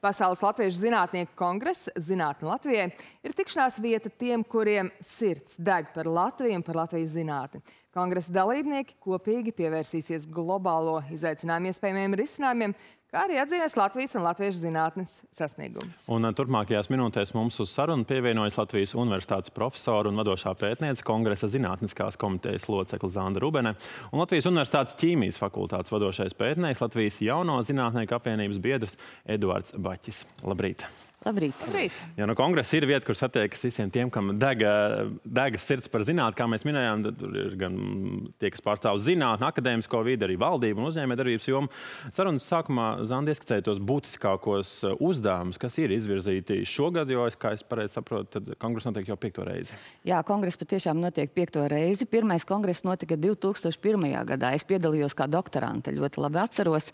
Pasaules latviešu zinātnieku kongress Zinātne Latvijai ir tikšanās vieta tiem, kuriem sirds deg par Latviju un par Latvijas zinātni. Kongresa dalībnieki kopīgi pievērsīsies globālo izaicinājumu iespējamiem risinājumiem, kā arī atzīmēs Latvijas un latviešu zinātnes sasniegumus. Un turpmākajās minūtēs mums uz sarunu pievienojas Latvijas Universitātes profesora un vadošā pētniece Kongresa zinātniskās komitejas locekle Zanda Rubene un Latvijas Universitātes ķīmijas fakultātes vadošais pētnieks Latvijas Jauno zinātnieku apvienības biedrs Eduards Baķis. Labrīt! Labrīt. Labrīt. Ja no kongresa ir vieta, kur satiekas visiem tiem, kam dega sirds par zinātni, kā mēs minējām, tad tur ir gan tie, kas pārstāv zinātni, akadēmisko vidi, arī valdību un uzņēmējdarbības jomu. Sarunas sākumā Zanda ieskicēja tos būtiskākos uzdevumus, kas ir izvirzīti šogad, jo, kā es pareizi saprotu, tad kongress notiek jau 5. reizi. Jā, kongress patiešām notiek 5. reizi. Pirmais kongress notika 2001. gadā. Es piedalījos kā doktorante, ļoti labi atceros.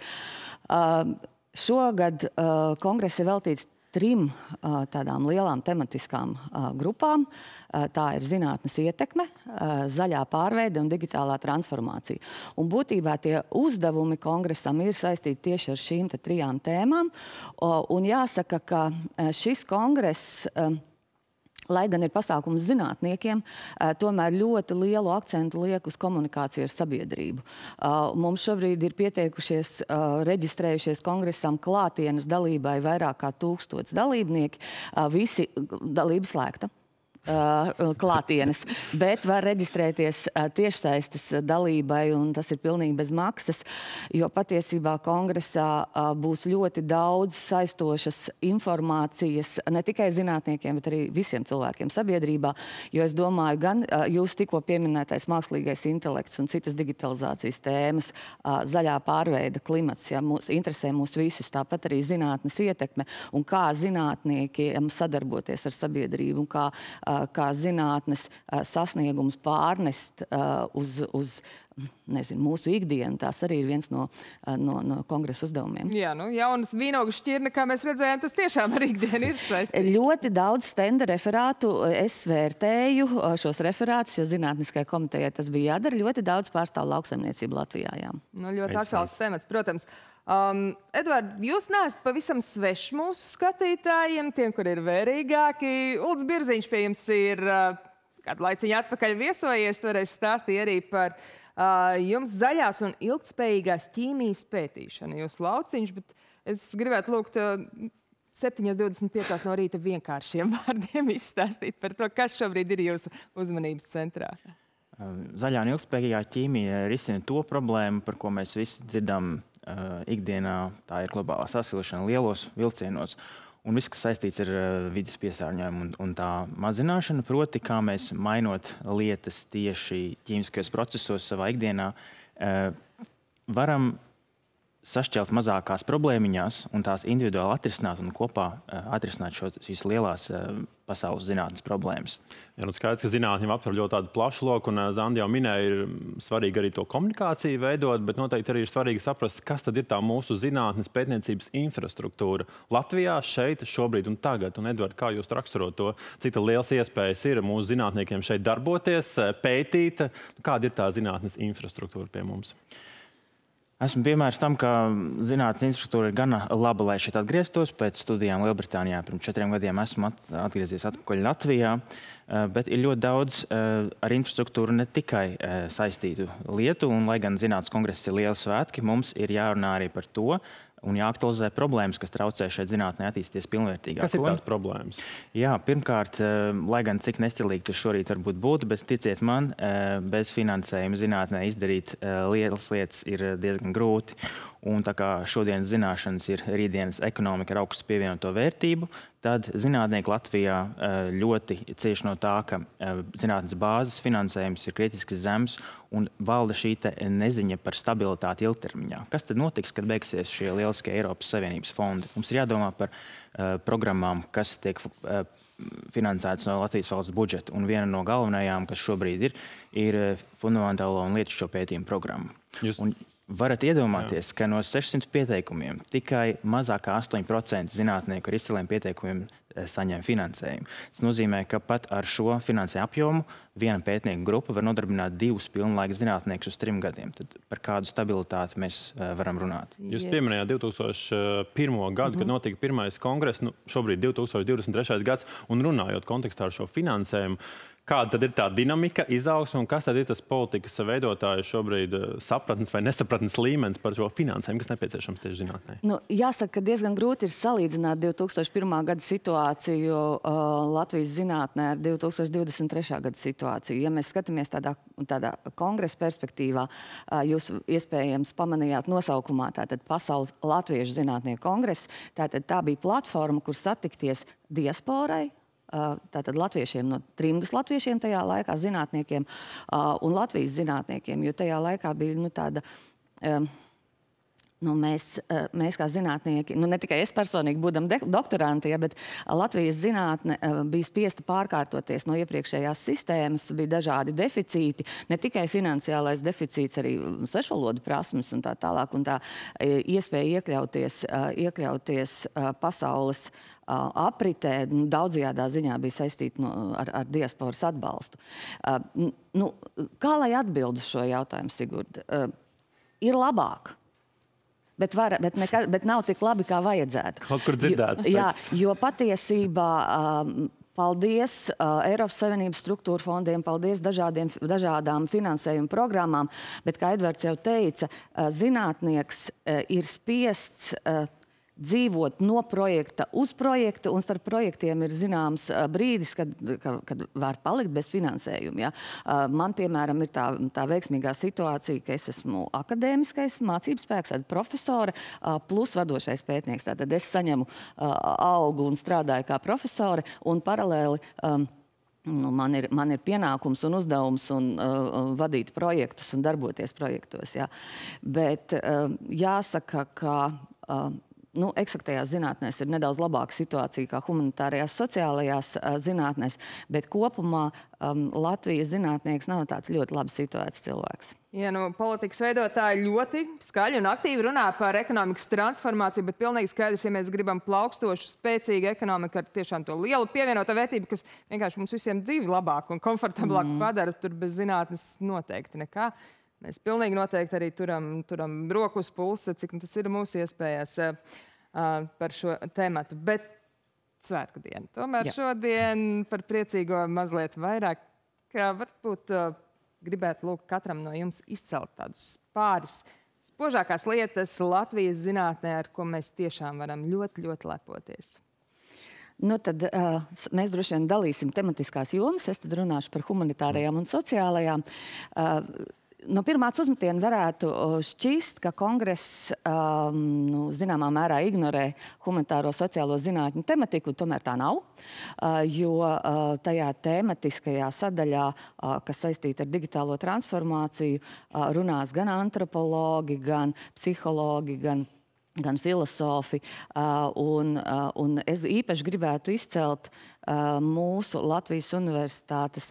Šogad kongress ir veltīts 3 tādām lielām tematiskām grupām. Tā ir zinātnes ietekme, zaļā pārveide un digitālā transformācija. Un būtībā tie uzdevumi kongresam ir saistīti tieši ar šīm 3 tēmām. Un jāsaka, ka šis kongress, lai gan ir pasākums zinātniekiem, tomēr ļoti lielu akcentu liek uz komunikāciju ar sabiedrību. Mums šobrīd ir pieteikušies, reģistrējušies kongresam klātienes dalībai vairāk kā 1000 dalībnieki. Visi dalības slēgta. Klātienes, bet var reģistrēties tiešsaistes dalībai, un tas ir pilnīgi bez maksas, jo patiesībā kongresā būs ļoti daudz saistošas informācijas ne tikai zinātniekiem, bet arī visiem cilvēkiem sabiedrībā, jo es domāju, gan jūs tikko pieminētais mākslīgais intelekts un citas digitalizācijas tēmas, zaļā pārveida, klimats, ja, interesē mūs visus, tāpat arī zinātnes ietekme un kā zinātniekiem sadarboties ar sabiedrību un kā zinātnes sasniegumus pārnest uz mūsu ikdienu. Tās arī ir viens no kongresa uzdevumiem. Jā, jaunas vīnogu šķirne, kā mēs redzējām, tas tiešām ar ikdienu ir saistīts. Ļoti daudz stenda referātu es vērtēju šos referātus, jo zinātniskajai komitejai tas bija jādara. Ļoti daudz pārstāv lauksaimniecību Latvijā, jā. Ļoti aktuāls temats, protams. Edvard, jūs neesat pavisam svešs mūsu skatītājiem, tiem, kur ir vērīgāki. Ulds Birziņš pie jums ir kādu laiciņu atpakaļ viesojies, toreiz stāstīja arī par jums zaļās un ilgtspējīgās ķīmijas pētīšanu. Jūs lauciņš, bet es gribētu lūgt 7:25 no rīta vienkāršiem vārdiem izstāstīt par to, kas šobrīd ir jūsu uzmanības centrā. Zaļā un ilgtspējīgā ķīmija risina to problēmu, par ko mēs visi dzirdam ikdienā. Tā ir globālā sasilšana lielos vilcienos. Un viss, kas saistīts ar vides piesārņojumu un tā mazināšanu, proti, kā mēs mainot lietas tieši ķīmiskajos procesos savā ikdienā, varam sašķelt mazākās problēmiņās un tās individuāli atrisināt un kopā atrisināt šīs lielās pasaules zinātnes problēmas. Jā, skaidrs, ka zinātņiem aptver ļoti tādu plašu loku, un Zanda jau minēja, ir svarīgi arī to komunikāciju veidot, bet noteikti arī ir svarīgi saprast, kas tad ir tā mūsu zinātnes pētniecības infrastruktūra Latvijā, šeit, šobrīd un tagad. Un, Edvard, kā jūs raksturot to, cik liels iespējas ir mūsu zinātniekiem šeit darboties, pētīt? Kāda ir tā zinātnes infrastruktūra pie mums? Esmu piemērs tam, ka zinātnes infrastruktūra ir gana laba, lai šeit atgrieztos. Pēc studijām Lielbritānijā pirms 4 gadiem esmu atgriezies atpakaļ Latvijā, bet ir ļoti daudz ar infrastruktūru ne tikai saistītu lietu, un lai gan zinātnes kongress ir lieli svētki, mums ir jārunā arī par to un jāaktualizē problēmas, kas traucē šeit zinātnē attīstīties pilnvērtīgāk. Kas ir tās problēmas? Jā, pirmkārt, lai gan cik nestilīgi tas šorīt varbūt būtu, bet ticiet man, bez finansējuma zinātnē izdarīt lielas lietas ir diezgan grūti. Un tā kā šodienas zināšanas ir rītdienas ekonomika ar augstu pievienoto vērtību, tad zinātnieki Latvijā ļoti cieši no tā, ka zinātnes bāzes finansējums ir kritiski zems un valda šī neziņa par stabilitāti ilgtermiņā. Kas tad notiks, kad beigsies šie lieliskie Eiropas Savienības fondi? Mums ir jādomā par programmām, kas tiek finansētas no Latvijas valsts budžeta. Un viena no galvenajām, kas šobrīd ir fundamentālo un lietišķo pētījumu programma. Varat iedomāties, ka no 600 pieteikumiem tikai mazākā 8% zinātnieku ar izciliem pieteikumiem saņem finansējumu. Tas nozīmē, ka pat ar šo finansējumu apjomu viena pētnieku grupa var nodarbināt 2 pilnlaika zinātniekus uz 3 gadiem. Tad par kādu stabilitāti mēs varam runāt? Jūs pieminējāt 2001. Gadu, kad notika pirmais kongress, šobrīd 2023. gads, un runājot kontekstā ar šo finansējumu, kāda tad ir tā dinamika, izaugsme, un kas tad ir tas politikas veidotājs šobrīd sapratnes vai nesapratnes līmenis par šo finansējumu, kas nepieciešams tieši zinātnē? Jāsaka, ka diezgan grūti ir salīdzināt 2001. Gada situāciju Latvijas zinātnē ar 2023. Gada situāciju. Ja mēs skatāmies tādā kongresa perspektīvā, jūs iespējams pamanījāt nosaukumā tātad Pasaules latviešu zinātnieku kongress. Tātad tā bija platforma, kur satikties diasporai, tātad latviešiem no trimdas latviešiem tajā laikā, zinātniekiem un Latvijas zinātniekiem, jo tajā laikā bija tāda... Mēs kā zinātnieki, ne tikai es personīgi būdam doktoranti, bet Latvijas zinātne bija spiesta pārkārtoties no iepriekšējās sistēmas, bija dažādi deficīti, ne tikai finansiālais deficīts, arī svešvalodu prasmes un tā tālāk, un tā iespēja iekļauties pasaules apritē, daudzajādā ziņā bija saistīta ar diasporas atbalstu. Kā lai atbild uz šo jautājumu, Sigurd? Ir labāk. Bet nav tik labi, kā vajadzētu. Kaut kur dzirdēts. Jā, jo patiesībā paldies Eiropas Savienības struktūra fondiem, paldies dažādām finansējuma programmām, bet, kā Edvards jau teica, zinātnieks ir spiests dzīvot no projekta uz projektu, un starp projektiem ir zināms brīdis, kad var palikt bez finansējuma. Ja? Man, piemēram, ir tā veiksmīgā situācija, ka es esmu akadēmiskais mācības spēks, profesore, plus vadošais pētnieks. Tātad es saņemu algu un strādāju kā profesore, un paralēli man ir pienākums un uzdevums un vadīt projektus un darboties projektos. Ja? Bet jāsaka, ka eksaktajās zinātnēs ir nedaudz labāka situācija kā humanitārajās sociālajās zinātnēs, bet kopumā Latvijas zinātnieks nav tāds ļoti labi situēts cilvēks. Ja, politikas veidotāji ļoti skaļi un aktīvi runā par ekonomikas transformāciju, bet pilnīgi skaidrs, ja mēs gribam plaukstošu, spēcīgu ekonomiku ar tiešām to lielu pievienoto vērtību, kas vienkārši mums visiem dzīvi labāk un komfortablāk padara, tur bez zinātnes noteikti nekā. Mēs pilnīgi noteikti arī turam roku uz pulsa, cik tas ir mūsu iespējās par šo tēmatu. Bet svētku diena. Tomēr šodien par priecīgo mazliet vairāk, kā varbūt gribētu lūgt katram no jums izcelt tādus pāris spožākās lietas Latvijas zinātnē, ar ko mēs tiešām varam ļoti, ļoti lepoties. Tad mēs droši vien dalīsim tematiskās jomas. Es tad runāšu par humanitārajām un sociālajām. No pirmās uzmetiena varētu šķist, ka kongress zināmā mērā ignorē humanitāro sociālo zinātņu tematiku, tomēr tā nav, jo tajā tematiskajā sadaļā, kas saistīta ar digitālo transformāciju, runās gan antropologi, gan psihologi, gan filosofi. Un es īpaši gribētu izcelt mūsu Latvijas Universitātes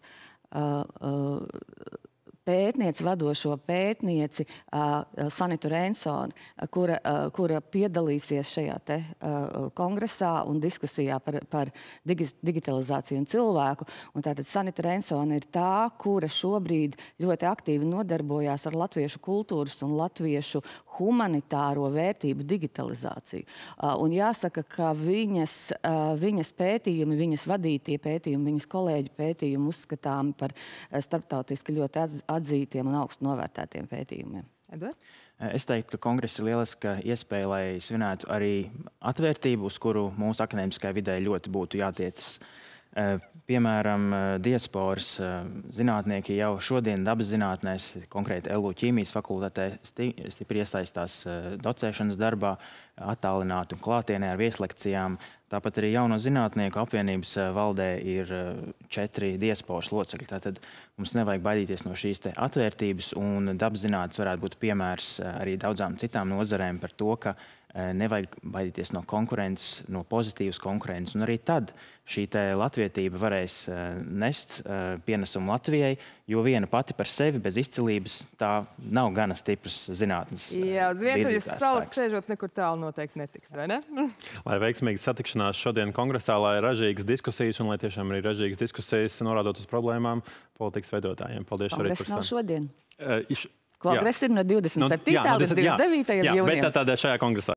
vadošo pētnieci Sanitu Reinsoni, kura piedalīsies šajā kongresā un diskusijā par digitalizāciju un cilvēku. Un tātad Sanita Reinsoni ir tā, kura šobrīd ļoti aktīvi nodarbojās ar latviešu kultūras un latviešu humanitāro vērtību digitalizāciju. Un jāsaka, ka viņas pētījumi, viņas vadītie pētījumi, viņas kolēģu pētījumi uzskatām par starptautiski ļoti atzītiem un augstu novērtētiem pētījumiem. Edvard? Es teiktu, ka kongress ir lieliska iespēja, lai svinētu arī atvērtību, uz kuru mūsu akadēmiskajā vidē ļoti būtu jātiecas. Piemēram, diasporas zinātnieki jau šodien dabas zinātnēs, konkrēti LU ķīmijas fakultātē, stipri iesaistās docēšanas darbā. attālināti un klātienē ar vieslekcijām. Tāpat arī Jauno zinātnieku apvienības valdē ir 4 diasporas locekļi. Tātad mums nevajag baidīties no šīs atvērtības, un dabaszinātnes varētu būt piemērs arī daudzām citām nozarēm par to, ka nevajag baidīties no konkurences, no pozitīvas konkurences. Un arī tad šī latvietība varēs nest pienesumu Latvijai, jo viena pati par sevi bez izcilības tā nav gana stipras zinātnes. Jā, uz vientuļas salas sēžot nekur tālu noteikti netiks, vai ne? Lai veiksmīgas satikšanās šodien kongresā, lai ražīgas diskusijas un lai tiešām arī ražīgas diskusijas norādot uz problēmām politikas veidotājiem. Paldies, Šarīt. Kongress nav šodien. Jā. Kongress ir no 27. līdz 29. jūnijam. Jā, bet tātad šajā kongresā.